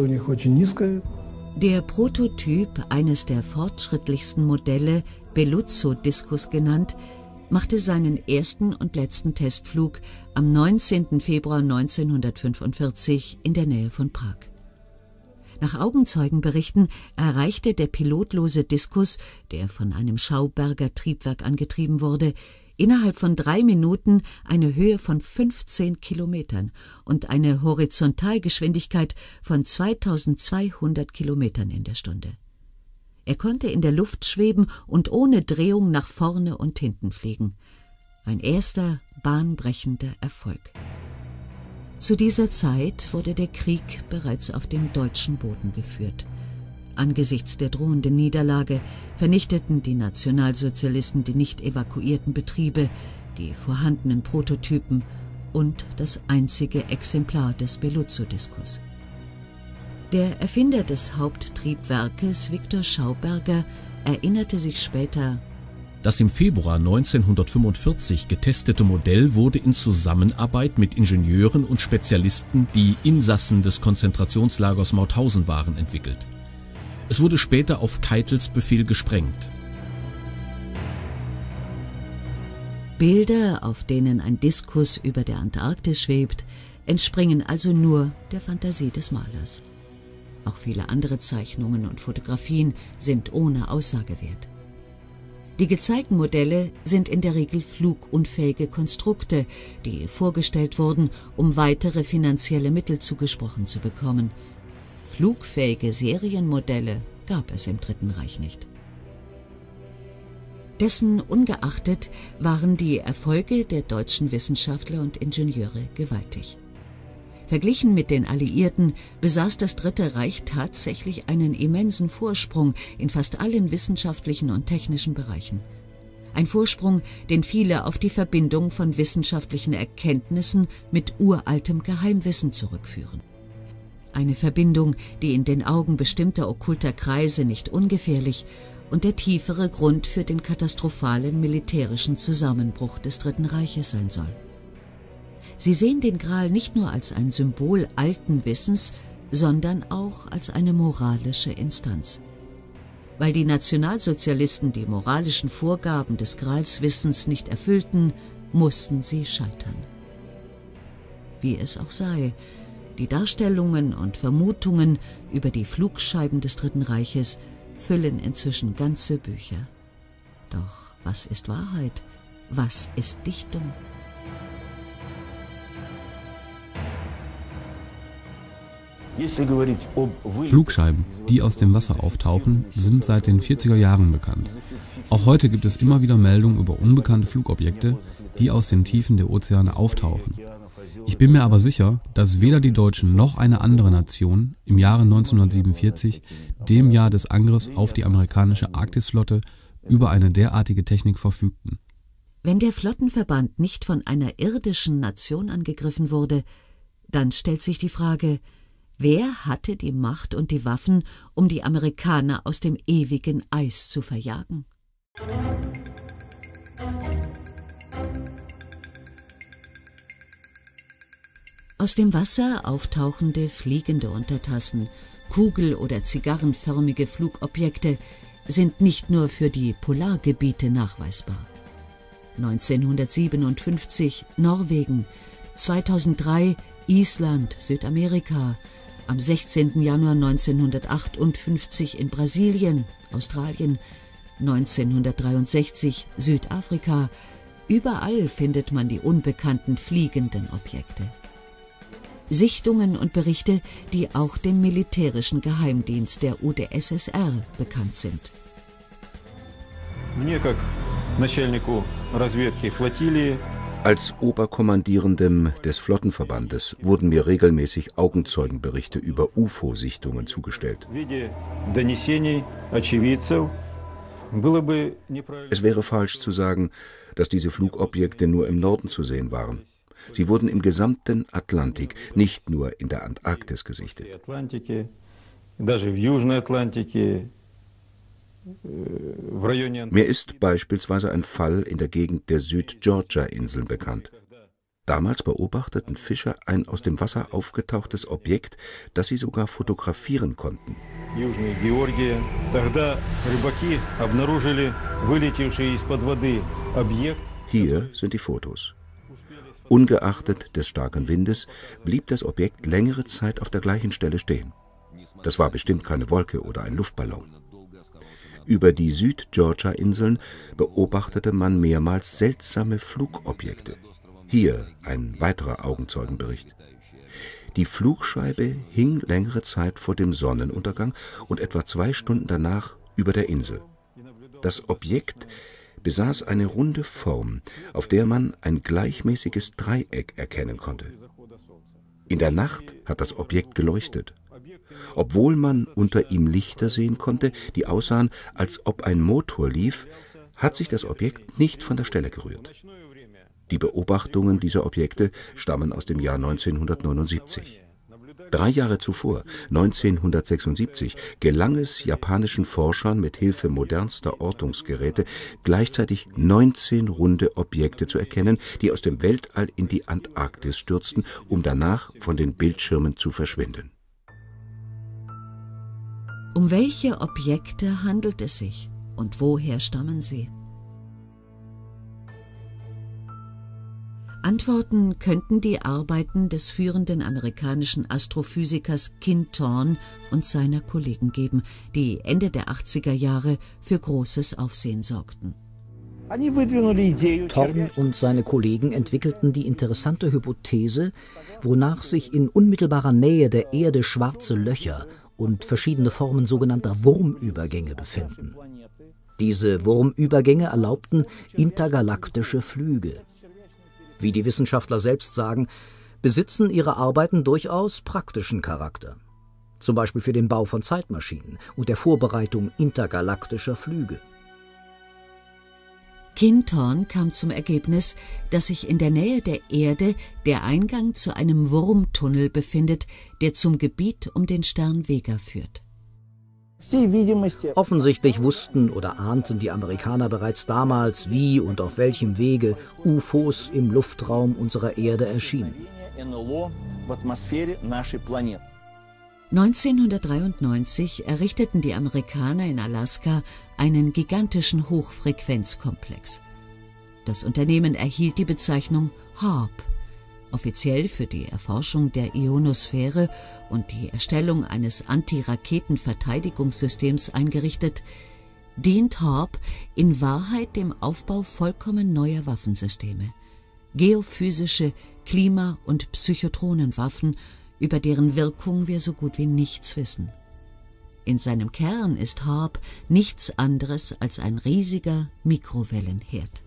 Der Prototyp eines der fortschrittlichsten Modelle, Beluzzo-Diskus genannt, machte seinen ersten und letzten Testflug am neunzehnten Februar neunzehnhundertfünfundvierzig in der Nähe von Prag. Nach Augenzeugenberichten erreichte der pilotlose Diskus, der von einem Schauberger Triebwerk angetrieben wurde, innerhalb von drei Minuten eine Höhe von fünfzehn Kilometern und eine Horizontalgeschwindigkeit von zweitausendzweihundert Kilometern in der Stunde. Er konnte in der Luft schweben und ohne Drehung nach vorne und hinten fliegen. Ein erster bahnbrechender Erfolg. Zu dieser Zeit wurde der Krieg bereits auf dem deutschen Boden geführt. Angesichts der drohenden Niederlage vernichteten die Nationalsozialisten die nicht evakuierten Betriebe, die vorhandenen Prototypen und das einzige Exemplar des Beluzzo-Diskus. Der Erfinder des Haupttriebwerkes, Viktor Schauberger, erinnerte sich später: Das im Februar neunzehnhundertfünfundvierzig getestete Modell wurde in Zusammenarbeit mit Ingenieuren und Spezialisten, die Insassen des Konzentrationslagers Mauthausen waren, entwickelt. Es wurde später auf Keitels Befehl gesprengt. Bilder, auf denen ein Diskus über der Antarktis schwebt, entspringen also nur der Fantasie des Malers. Auch viele andere Zeichnungen und Fotografien sind ohne Aussagewert. Die gezeigten Modelle sind in der Regel flugunfähige Konstrukte, die vorgestellt wurden, um weitere finanzielle Mittel zugesprochen zu bekommen. Flugfähige Serienmodelle gab es im Dritten Reich nicht. Dessen ungeachtet waren die Erfolge der deutschen Wissenschaftler und Ingenieure gewaltig. Verglichen mit den Alliierten besaß das Dritte Reich tatsächlich einen immensen Vorsprung in fast allen wissenschaftlichen und technischen Bereichen. Ein Vorsprung, den viele auf die Verbindung von wissenschaftlichen Erkenntnissen mit uraltem Geheimwissen zurückführen. Eine Verbindung, die in den Augen bestimmter okkulter Kreise nicht ungefährlich und der tiefere Grund für den katastrophalen militärischen Zusammenbruch des Dritten Reiches sein soll. Sie sehen den Gral nicht nur als ein Symbol alten Wissens, sondern auch als eine moralische Instanz. Weil die Nationalsozialisten die moralischen Vorgaben des Gralswissens nicht erfüllten, mussten sie scheitern. wie es auch sei. Die Darstellungen und Vermutungen über die Flugscheiben des Dritten Reiches füllen inzwischen ganze Bücher. Doch was ist Wahrheit? Was ist Dichtung? Flugscheiben, die aus dem Wasser auftauchen, sind seit den vierziger Jahren bekannt. Auch heute gibt es immer wieder Meldungen über unbekannte Flugobjekte, die aus den Tiefen der Ozeane auftauchen. Ich bin mir aber sicher, dass weder die Deutschen noch eine andere Nation im Jahre neunzehnhundertsiebenundvierzig, dem Jahr des Angriffs auf die amerikanische Arktisflotte, über eine derartige Technik verfügten. Wenn der Flottenverband nicht von einer irdischen Nation angegriffen wurde, dann stellt sich die Frage: Wer hatte die Macht und die Waffen, um die Amerikaner aus dem ewigen Eis zu verjagen? Aus dem Wasser auftauchende fliegende Untertassen, kugel- oder zigarrenförmige Flugobjekte sind nicht nur für die Polargebiete nachweisbar. neunzehnhundertsiebenundfünfzig Norwegen, zweitausenddrei Island, Südamerika, am sechzehnten Januar neunzehnhundertachtundfünfzig in Brasilien, Australien, neunzehnhundertdreiundsechzig Südafrika. Überall findet man die unbekannten fliegenden Objekte. Sichtungen und Berichte, die auch dem militärischen Geheimdienst der U d S S R bekannt sind. Als Oberkommandierendem des Flottenverbandes wurden mir regelmäßig Augenzeugenberichte über U F O-Sichtungen zugestellt. Es wäre falsch zu sagen, dass diese Flugobjekte nur im Norden zu sehen waren. Sie wurden im gesamten Atlantik, nicht nur in der Antarktis gesichtet. Mir ist beispielsweise ein Fall in der Gegend der Süd-Georgia-Inseln bekannt. Damals beobachteten Fischer ein aus dem Wasser aufgetauchtes Objekt, das sie sogar fotografieren konnten. Hier sind die Fotos. Ungeachtet des starken Windes blieb das Objekt längere Zeit auf der gleichen Stelle stehen. Das war bestimmt keine Wolke oder ein Luftballon. Über die Süd-Georgia-Inseln beobachtete man mehrmals seltsame Flugobjekte. Hier ein weiterer Augenzeugenbericht. Die Flugscheibe hing längere Zeit vor dem Sonnenuntergang und etwa zwei Stunden danach über der Insel. Das Objekt besaß eine runde Form, auf der man ein gleichmäßiges Dreieck erkennen konnte. In der Nacht hat das Objekt geleuchtet. Obwohl man unter ihm Lichter sehen konnte, die aussahen, als ob ein Motor lief, hat sich das Objekt nicht von der Stelle gerührt. Die Beobachtungen dieser Objekte stammen aus dem Jahr neunzehnhundertneunundsiebzig. Drei Jahre zuvor, neunzehnhundertsechsundsiebzig, gelang es japanischen Forschern mit Hilfe modernster Ortungsgeräte, gleichzeitig neunzehn runde Objekte zu erkennen, die aus dem Weltall in die Antarktis stürzten, um danach von den Bildschirmen zu verschwinden. Um welche Objekte handelt es sich und woher stammen sie? Antworten könnten die Arbeiten des führenden amerikanischen Astrophysikers Kint Thorne und seiner Kollegen geben, die Ende der achtziger Jahre für großes Aufsehen sorgten. Thorne und seine Kollegen entwickelten die interessante Hypothese, wonach sich in unmittelbarer Nähe der Erde schwarze Löcher und verschiedene Formen sogenannter Wurmübergänge befinden. Diese Wurmübergänge erlaubten intergalaktische Flüge. Wie die Wissenschaftler selbst sagen, besitzen ihre Arbeiten durchaus praktischen Charakter. Zum Beispiel für den Bau von Zeitmaschinen und der Vorbereitung intergalaktischer Flüge. Kint Thorne kam zum Ergebnis, dass sich in der Nähe der Erde der Eingang zu einem Wurmtunnel befindet, der zum Gebiet um den Stern Vega führt. Offensichtlich wussten oder ahnten die Amerikaner bereits damals, wie und auf welchem Wege U F Os im Luftraum unserer Erde erschienen. neunzehnhundertdreiundneunzig errichteten die Amerikaner in Alaska einen gigantischen Hochfrequenzkomplex. Das Unternehmen erhielt die Bezeichnung HAARP, Offiziell für die Erforschung der Ionosphäre und die Erstellung eines Antiraketenverteidigungssystems eingerichtet, dient HAARP in Wahrheit dem Aufbau vollkommen neuer Waffensysteme. Geophysische, Klima- und Psychotronenwaffen, über deren Wirkung wir so gut wie nichts wissen. In seinem Kern ist HAARP nichts anderes als ein riesiger Mikrowellenherd.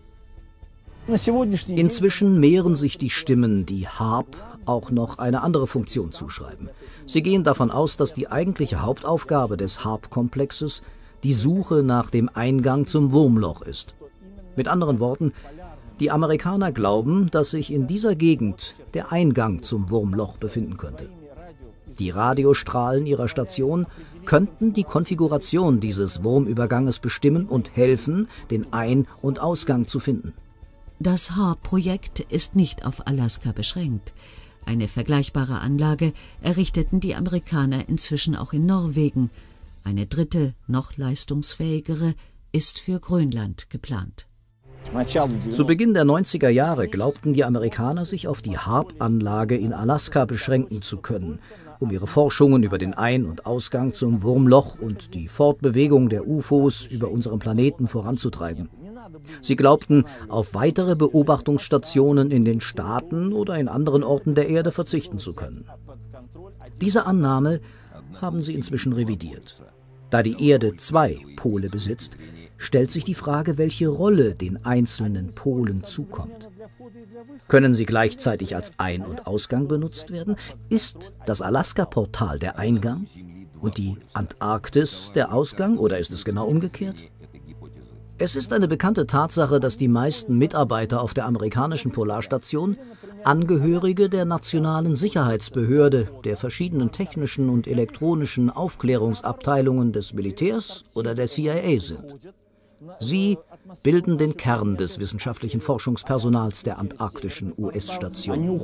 Inzwischen mehren sich die Stimmen, die HAARP auch noch eine andere Funktion zuschreiben. Sie gehen davon aus, dass die eigentliche Hauptaufgabe des HAARP-Komplexes die Suche nach dem Eingang zum Wurmloch ist. Mit anderen Worten, die Amerikaner glauben, dass sich in dieser Gegend der Eingang zum Wurmloch befinden könnte. Die Radiostrahlen ihrer Station könnten die Konfiguration dieses Wurmüberganges bestimmen und helfen, den Ein- und Ausgang zu finden. Das HAARP-Projekt ist nicht auf Alaska beschränkt. Eine vergleichbare Anlage errichteten die Amerikaner inzwischen auch in Norwegen. Eine dritte, noch leistungsfähigere, ist für Grönland geplant. Zu Beginn der neunziger Jahre glaubten die Amerikaner, sich auf die HAARP-Anlage in Alaska beschränken zu können, um ihre Forschungen über den Ein- und Ausgang zum Wurmloch und die Fortbewegung der U F Os über unseren Planeten voranzutreiben. Sie glaubten, auf weitere Beobachtungsstationen in den Staaten oder in anderen Orten der Erde verzichten zu können. Diese Annahme haben sie inzwischen revidiert. Da die Erde zwei Pole besitzt, stellt sich die Frage, welche Rolle den einzelnen Polen zukommt. Können sie gleichzeitig als Ein- und Ausgang benutzt werden? Ist das Alaska-Portal der Eingang und die Antarktis der Ausgang, oder ist es genau umgekehrt? Es ist eine bekannte Tatsache, dass die meisten Mitarbeiter auf der amerikanischen Polarstation Angehörige der Nationalen Sicherheitsbehörde, der verschiedenen technischen und elektronischen Aufklärungsabteilungen des Militärs oder der C I A sind. Sie bilden den Kern des wissenschaftlichen Forschungspersonals der antarktischen U S-Station.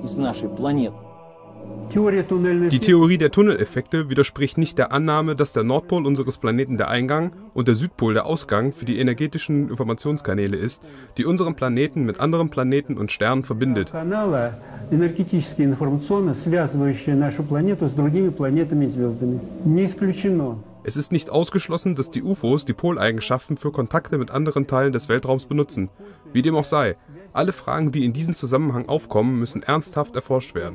Die Theorie der Tunneleffekte widerspricht nicht der Annahme, dass der Nordpol unseres Planeten der Eingang und der Südpol der Ausgang für die energetischen Informationskanäle ist, die unseren Planeten mit anderen Planeten und Sternen verbindet. Es ist nicht ausgeschlossen, dass die U F Os die Poleigenschaften für Kontakte mit anderen Teilen des Weltraums benutzen. Wie dem auch sei, alle Fragen, die in diesem Zusammenhang aufkommen, müssen ernsthaft erforscht werden.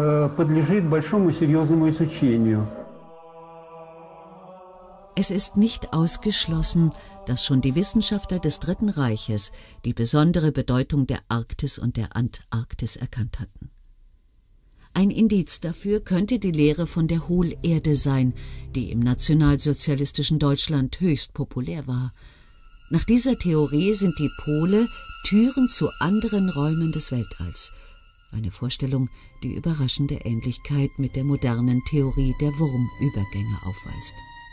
Es ist nicht ausgeschlossen, dass schon die Wissenschaftler des Dritten Reiches die besondere Bedeutung der Arktis und der Antarktis erkannt hatten. Ein Indiz dafür könnte die Lehre von der Hohlerde sein, die im nationalsozialistischen Deutschland höchst populär war. Nach dieser Theorie sind die Pole Türen zu anderen Räumen des Weltalls. Eine Vorstellung, die überraschende Ähnlichkeit mit der modernen Theorie der Wurmübergänge aufweist.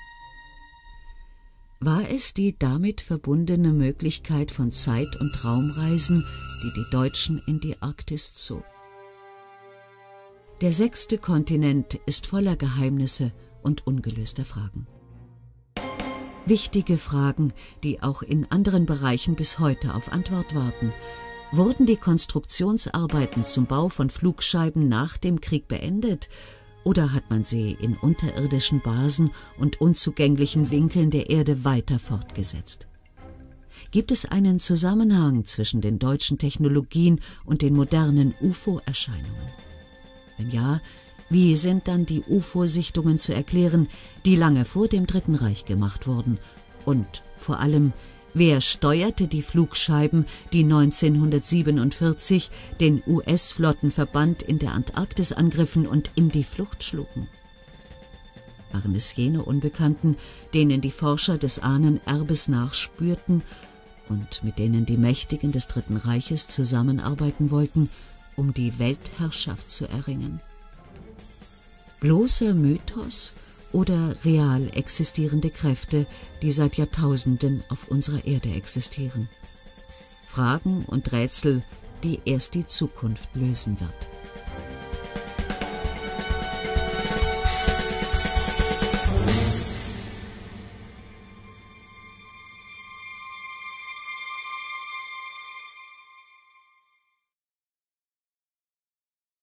War es die damit verbundene Möglichkeit von Zeit- und Raumreisen, die die Deutschen in die Arktis zog? Der sechste Kontinent ist voller Geheimnisse und ungelöster Fragen. Wichtige Fragen, die auch in anderen Bereichen bis heute auf Antwort warten. Wurden die Konstruktionsarbeiten zum Bau von Flugscheiben nach dem Krieg beendet? Oder hat man sie in unterirdischen Basen und unzugänglichen Winkeln der Erde weiter fortgesetzt? Gibt es einen Zusammenhang zwischen den deutschen Technologien und den modernen U F O-Erscheinungen? Wenn ja, wie sind dann die U F O-Sichtungen zu erklären, die lange vor dem Dritten Reich gemacht wurden? Und vor allem, wer steuerte die Flugscheiben, die neunzehnhundertsiebenundvierzig den U S-Flottenverband in der Antarktis angriffen und in die Flucht schlugen? Waren es jene Unbekannten, denen die Forscher des Ahnenerbes nachspürten und mit denen die Mächtigen des Dritten Reiches zusammenarbeiten wollten, um die Weltherrschaft zu erringen? Bloßer Mythos oder real existierende Kräfte, die seit Jahrtausenden auf unserer Erde existieren? Fragen und Rätsel, die erst die Zukunft lösen wird.